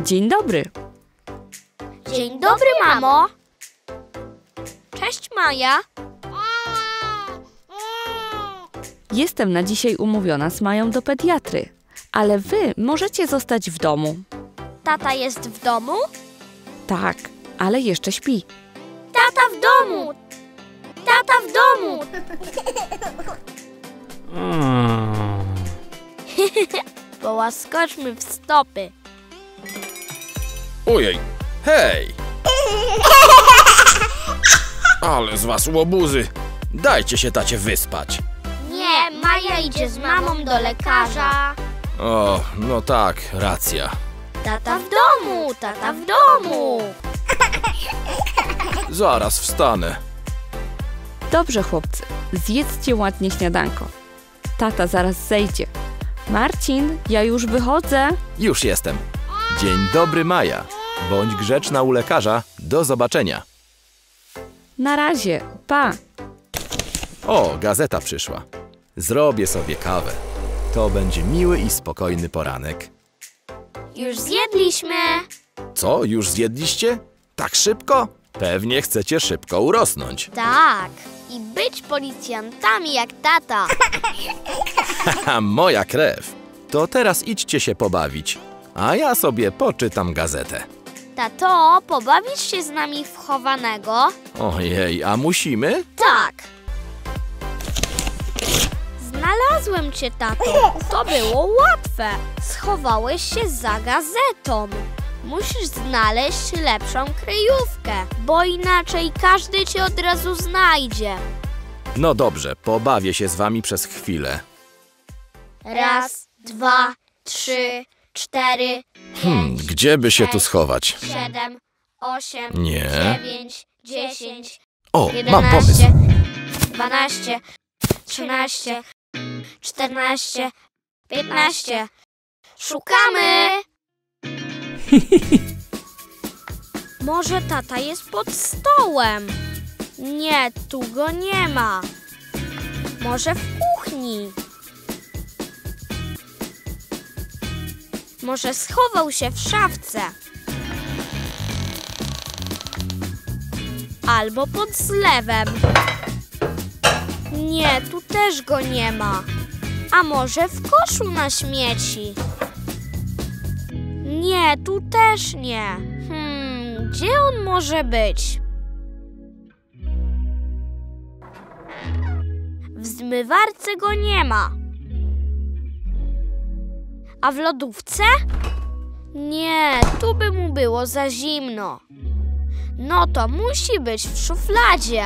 Dzień dobry. Dzień dobry, mamo. Cześć, Maja. Jestem na dzisiaj umówiona z Mają do pediatry, ale wy możecie zostać w domu. Tata jest w domu? Tak, ale jeszcze śpi. Tata w domu! Tata w domu! Połaskoczmy w stopy. Ojej, hej! Ale z was łobuzy! Dajcie się tacie wyspać. Nie, Maja idzie z mamą do lekarza. O, no tak, racja. Tata w domu, tata w domu. Zaraz wstanę. Dobrze, chłopcy, zjedzcie ładnie śniadanko. Tata zaraz zejdzie. Marcin, ja już wychodzę. Już jestem. Dzień dobry, Maja. Bądź grzeczna u lekarza. Do zobaczenia. Na razie, pa. O, gazeta przyszła. Zrobię sobie kawę. To będzie miły i spokojny poranek. Już zjedliśmy. Co, już zjedliście? Tak szybko? Pewnie chcecie szybko urosnąć. Tak, i być policjantami jak tata. Haha, moja krew. To teraz idźcie się pobawić, a ja sobie poczytam gazetę. Tato, pobawisz się z nami w chowanego? Ojej, a musimy? Tak. Znalazłem cię, tato. To było łatwe. Schowałeś się za gazetą. Musisz znaleźć lepszą kryjówkę, bo inaczej każdy cię od razu znajdzie. No dobrze, pobawię się z wami przez chwilę. 1, 2, 3, 4, 5, Gdzie by się tu schować? 7, 8, Nie. 9, 10, O, 11, mam pomysł. 12, 13, 14, 15. Szukamy! Może tata jest pod stołem? Nie, tu go nie ma. Może w kuchni? Może schował się w szafce? Albo pod zlewem? Nie, tu też go nie ma. A może w koszu na śmieci? Nie, tu też nie. Gdzie on może być? W zmywarce go nie ma. A w lodówce? Nie, tu by mu było za zimno. No to musi być w szufladzie.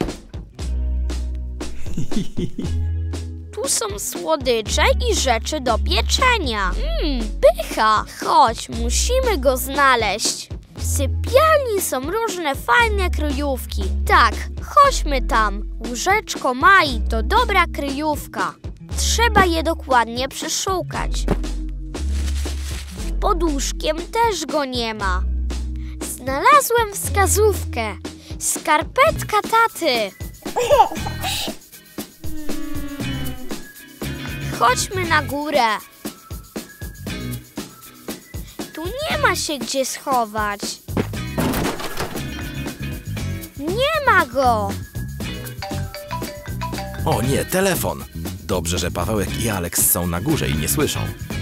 Tu są słodycze i rzeczy do pieczenia. Pycha! Chodź, musimy go znaleźć. W sypialni są różne fajne kryjówki. Tak, chodźmy tam. Łóżeczko Mai to dobra kryjówka. Trzeba je dokładnie przeszukać. Pod łóżkiem też go nie ma. Znalazłem wskazówkę. Skarpetka taty. Chodźmy na górę. Tu nie ma się gdzie schować. Nie ma go. O nie, telefon. Dobrze, że Pawełek i Aleks są na górze i nie słyszą.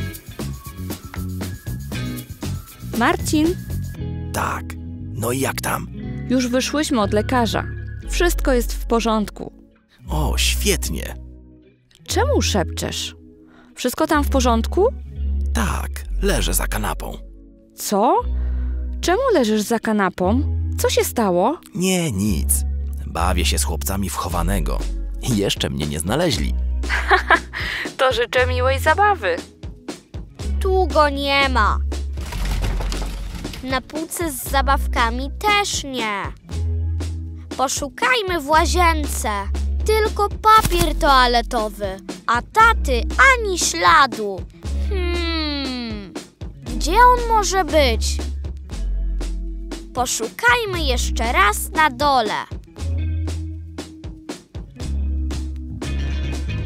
Marcin, Tak. No i jak tam? już wyszłyśmy od lekarza. Wszystko jest w porządku. O, świetnie. Czemu szepczesz? Wszystko tam w porządku? Tak, leżę za kanapą. Co? Czemu leżysz za kanapą? Co się stało? Nie, nic. Bawię się z chłopcami w chowanego. I jeszcze mnie nie znaleźli. To życzę miłej zabawy. Tu go nie ma. Na półce z zabawkami też nie. Poszukajmy w łazience. Tylko papier toaletowy, a taty ani śladu. Gdzie on może być? Poszukajmy jeszcze raz na dole.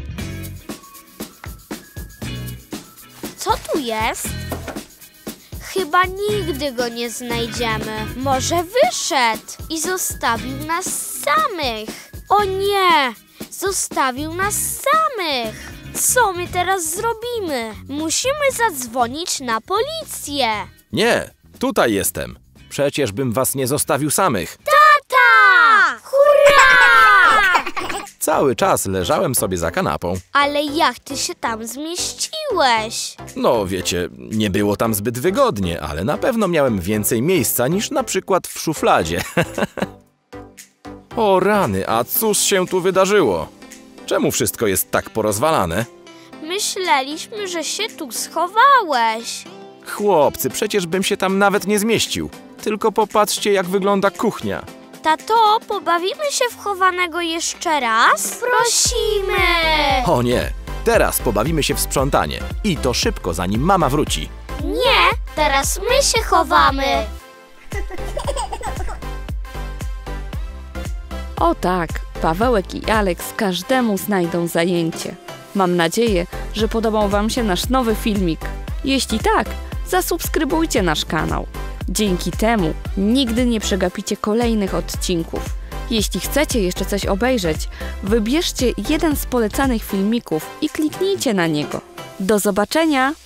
Co tu jest? Chyba nigdy go nie znajdziemy. Może wyszedł i zostawił nas samych. O nie! Zostawił nas samych. Co my teraz zrobimy? Musimy zadzwonić na policję. Nie, tutaj jestem. Przecież bym was nie zostawił samych. Tata! Hurra! Cały czas leżałem sobie za kanapą. Ale jak ty się tam zmieściłeś? No wiecie, nie było tam zbyt wygodnie, ale na pewno miałem więcej miejsca niż na przykład w szufladzie. O rany, a cóż się tu wydarzyło? Czemu wszystko jest tak porozwalane? Myśleliśmy, że się tu schowałeś. Chłopcy, przecież bym się tam nawet nie zmieścił. Tylko popatrzcie, jak wygląda kuchnia. Tato, pobawimy się w chowanego jeszcze raz? Prosimy! O nie, teraz pobawimy się w sprzątanie. I to szybko, zanim mama wróci. Nie, teraz my się chowamy. O tak, Pawełek i Aleks każdemu znajdą zajęcie. Mam nadzieję, że podobał Wam się nasz nowy filmik. Jeśli tak, zasubskrybujcie nasz kanał. Dzięki temu nigdy nie przegapicie kolejnych odcinków. Jeśli chcecie jeszcze coś obejrzeć, wybierzcie jeden z polecanych filmików i kliknijcie na niego. Do zobaczenia!